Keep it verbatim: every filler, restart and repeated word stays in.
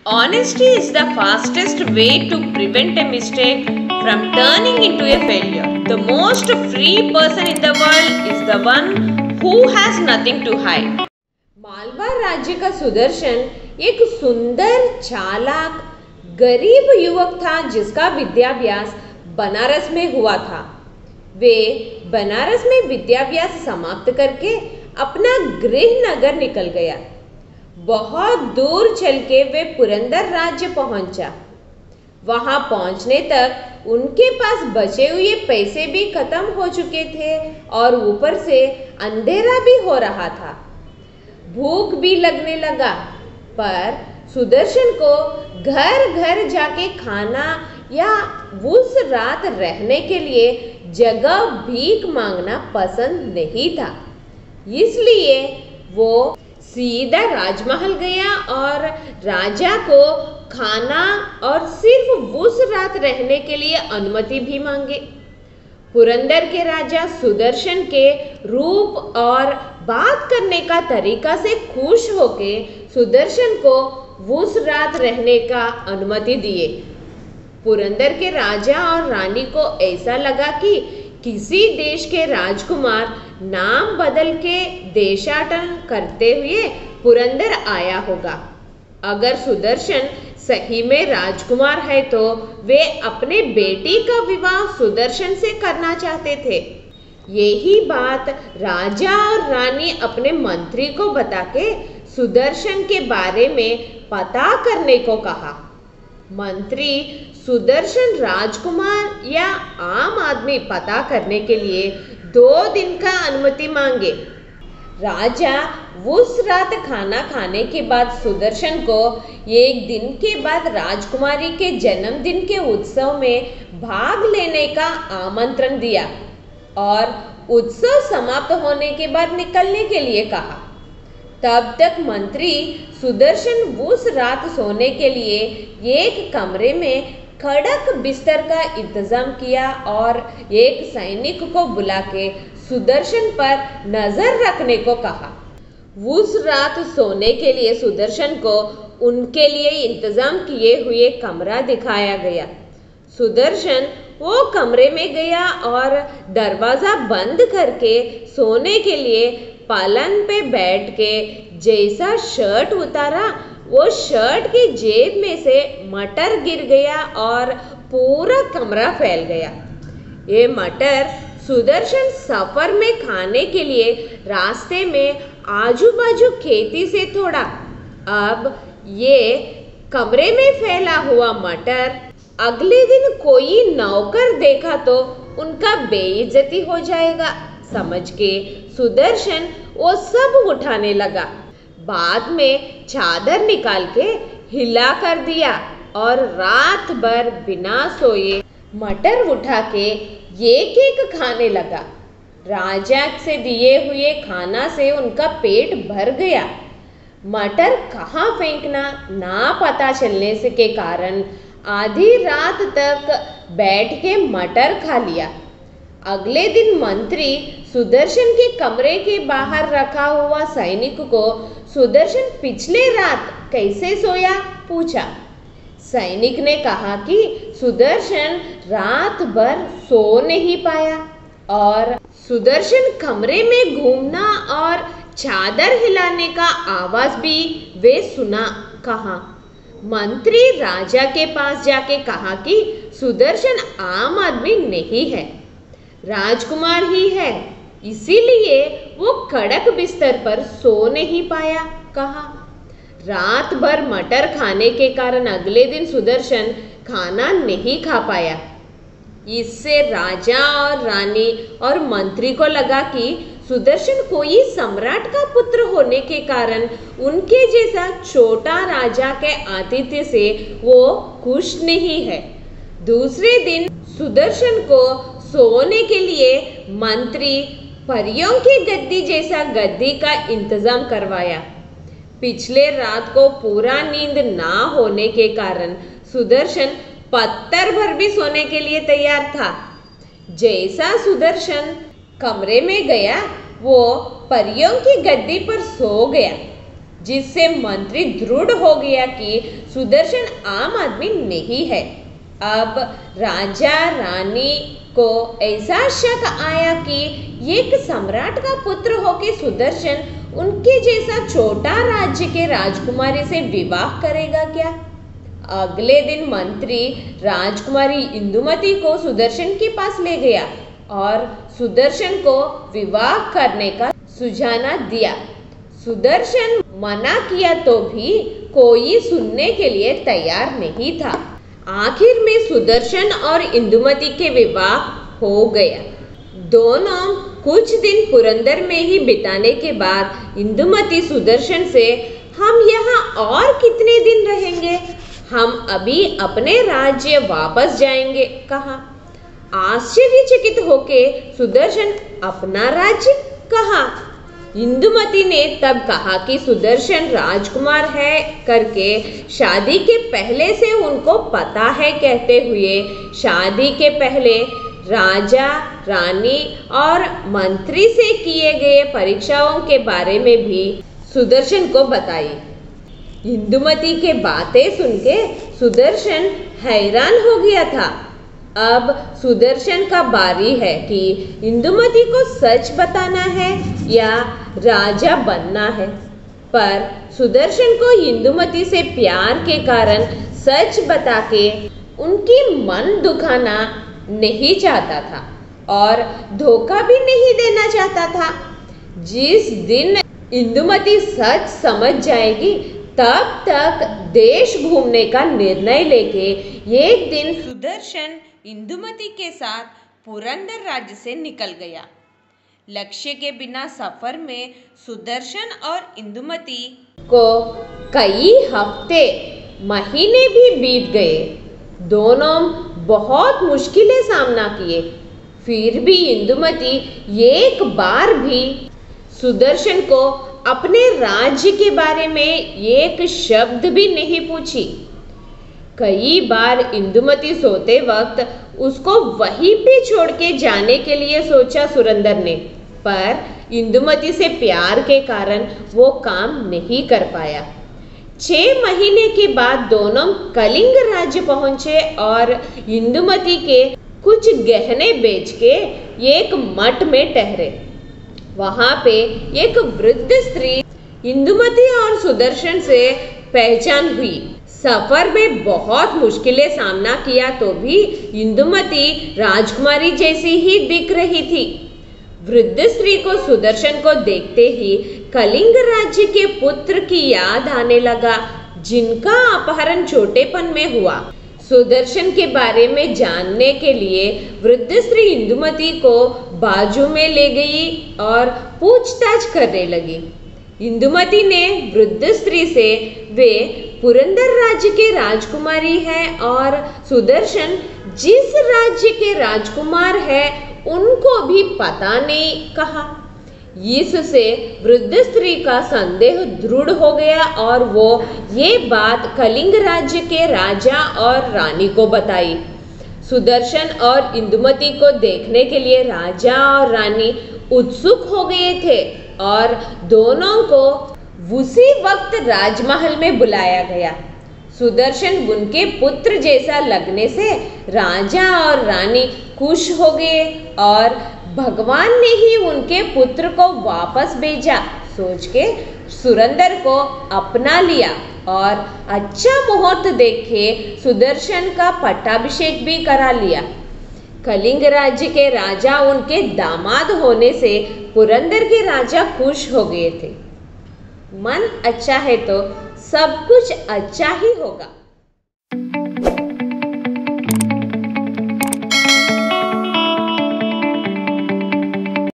Honesty is the fastest way to prevent a mistake from turning into a failure. The most free person in the world is the one who has nothing to hide. Malwa राज्य का सुदर्शन एक सुंदर, चालाक, गरीब युवक था जिसका विद्याभ्यास बनारस में हुआ था। वे बनारस में विद्याभ्यास समाप्त करके अपना गृह नगर निकल गया। बहुत दूर चल के वे पुरंदर राज्य पहुंचा। वहां पहुंचने तक उनके पास बचे हुए पैसे भी खत्म हो चुके थे और ऊपर से अंधेरा भी हो रहा था। भूख भी लगने लगा, पर सुदर्शन को घर घर जाके खाना या उस रात रहने के लिए जगह भीख मांगना पसंद नहीं था। इसलिए वो सीधा राजमहल गया और राजा को खाना और सिर्फ उस रात रहने के लिए अनुमति भी मांगे। पुरंदर के राजा सुदर्शन के रूप और बात करने का तरीका से खुश होके सुदर्शन को उस रात रहने का अनुमति दिए। पुरंदर के राजा और रानी को ऐसा लगा कि किसी देश के राजकुमार नाम बदल के देशाटन करते हुए पुरंदर आया होगा। अगर सुदर्शन सही में राजकुमार है तो वे अपने बेटी का विवाह सुदर्शन से करना चाहते थे। यही बात राजा और रानी अपने मंत्री को बता के सुदर्शन के बारे में पता करने को कहा। मंत्री सुदर्शन राजकुमार या आम आदमी पता करने के लिए दो दिन का अनुमति मांगे। राजा उस रात खाना खाने के बाद सुदर्शन को एक दिन के बाद राजकुमारी के जन्मदिन के उत्सव में भाग लेने का आमंत्रण दिया और उत्सव समाप्त होने के बाद निकलने के लिए कहा। तब तक मंत्री सुदर्शन उस रात सोने के लिए एक कमरे में खड़क बिस्तर का इंतजाम किया और एक सैनिक को बुला के सुदर्शन पर नजर रखने को कहा। उस रात सोने के लिए सुदर्शन को उनके लिए इंतजाम किए हुए कमरा दिखाया गया। सुदर्शन वो कमरे में गया और दरवाजा बंद करके सोने के लिए पलंग पे बैठ के जैसा शर्ट उतारा, वो शर्ट की जेब में से मटर गिर गया और पूरा कमरा फैल गया। ये मटर सुदर्शन सफर में खाने के लिए रास्ते में आजू बाजू खेती से तोड़ा। अब ये कमरे में फैला हुआ मटर अगले दिन कोई नौकर देखा तो उनका बेइज्जती हो जाएगा समझ के सुदर्शन वो सब उठाने लगा। बाद में चादर निकाल के हिला कर दिया और रात भर बिना सोए मटर उठा के एक एक खाने लगा। राजा से दिए हुए खाना से उनका पेट भर गया। मटर कहाँ फेंकना ना पता चलने से के कारण आधी रात तक बैठ के मटर खा लिया। अगले दिन मंत्री सुदर्शन के कमरे के बाहर रखा हुआ सैनिक को सुदर्शन पिछले रात कैसे सोया पूछा। सैनिक ने कहा कि सुदर्शन रात भर सो नहीं पाया और सुदर्शन कमरे में घूमना और चादर हिलाने का आवाज भी वे सुना कहा। मंत्री राजा के पास जाके कहा कि सुदर्शन आम आदमी नहीं है, राजकुमार ही है, इसीलिए वो कड़क बिस्तर पर सो नहीं पाया कहा। रात भर मटर खाने के कारण अगले दिन सुदर्शन खाना नहीं खा पाया। इससे राजा और रानी और मंत्री को लगा कि सुदर्शन कोई सम्राट का पुत्र होने के कारण उनके जैसा छोटा राजा के आतिथ्य से वो खुश नहीं है। दूसरे दिन सुदर्शन को सोने के लिए मंत्री परियों की गद्दी जैसा गद्दी का इंतजाम करवाया। पिछले रात को पूरा नींद ना होने के कारण सुदर्शन पत्थर भर भी सोने के लिए तैयार था। जैसा सुदर्शन कमरे में गया वो परियों की गद्दी पर सो गया। जिससे मंत्री दृढ़ हो गया कि सुदर्शन आम आदमी नहीं है। अब राजा रानी को ऐसा शक आया कि एक सम्राट का पुत्र होके सुदर्शन उनके जैसा छोटा राज्य के राजकुमारी से विवाह करेगा क्या। अगले दिन मंत्री राजकुमारी इंदुमती को सुदर्शन के पास ले गया और सुदर्शन को विवाह करने का सुझाना दिया। सुदर्शन मना किया तो भी कोई सुनने के लिए तैयार नहीं था। आखिर में सुदर्शन और इंदुमती के विवाह हो गया। दोनों कुछ दिन पुरंदर में ही बिताने के बाद इंदुमती सुदर्शन से, हम यहाँ और कितने दिन रहेंगे, हम अभी अपने राज्य वापस जाएंगे, कहा। आश्चर्यचकित होके सुदर्शन, अपना राज्य, कहा। इंदुमती ने तब कहा कि सुदर्शन राजकुमार है करके शादी के पहले से उनको पता है, कहते हुए शादी के पहले राजा रानी और मंत्री से किए गए परीक्षाओं के बारे में भी सुदर्शन को बताई। इंदुमती के बातें सुनके सुदर्शन हैरान हो गया था। अब सुदर्शन का बारी है कि इंदुमती को सच बताना है या राजा बनना है। पर सुदर्शन को इंदुमती से प्यार के कारण सच बता के उनकी मन दुखाना नहीं चाहता था और धोखा भी नहीं देना चाहता था। जिस दिन इंदुमती सच समझ जाएगी तब तक देश घूमने का निर्णय लेके एक दिन सुदर्शन इंदुमती के साथ पुरंदर राज्य से निकल गया। लक्ष्य के बिना सफर में सुदर्शन और इंदुमती को कई हफ्ते महीने भी बीत गए। दोनों बहुत मुश्किलें सामना किए, फिर भी इंदुमती एक बार भी सुदर्शन को अपने राज्य के बारे में एक शब्द भी नहीं पूछी। कई बार इंदुमती सोते वक्त उसको वहीं पे छोड़ के जाने के लिए सोचा सुरंदर ने, पर इंदुमती से प्यार के कारण वो काम नहीं कर पाया। छह महीने के बाद दोनों कलिंग राज्य पहुंचे और इंदुमती के कुछ गहने बेच के एक मठ में ठहरे। वहां पे एक वृद्ध स्त्री इंदुमती और सुदर्शन से पहचान हुई। सफर में बहुत मुश्किलें सामना किया तो भी इंदुमती राजकुमारी जैसी ही दिख रही थी। वृद्ध स्त्री को सुदर्शन को देखते ही कलिंग राज्य के पुत्र की याद आने लगा, जिनका अपहरण छोटेपन में हुआ। सुदर्शन के बारे में जानने के लिए वृद्ध स्त्री इंदुमती को बाजू में ले गई और पूछताछ करने लगी। इंदुमती ने वृद्ध स्त्री से वे पुरंदर राज्य के राजकुमारी है और सुदर्शन जिस राज्य के राजकुमार है उनको भी पता नहीं, कहा। इससे वृद्ध स्त्री का संदेह दृढ़ हो गया और वो ये बात कलिंग राज्य के राजा और रानी को बताई। सुदर्शन और इंदुमती को देखने के लिए राजा और रानी उत्सुक हो गए थे और दोनों को उसी वक्त राजमहल में बुलाया गया। सुदर्शन उनके पुत्र जैसा लगने से राजा और रानी खुश हो गए और भगवान ने ही उनके पुत्र को वापस भेजा सोच के सुरंदर को अपना लिया और अच्छा मुहूर्त देखे सुदर्शन का पट्टाभिषेक भी करा लिया। कलिंग राज्य के राजा उनके दामाद होने से पुरंदर के राजा खुश हो गए थे। मन अच्छा है तो सब कुछ अच्छा ही होगा।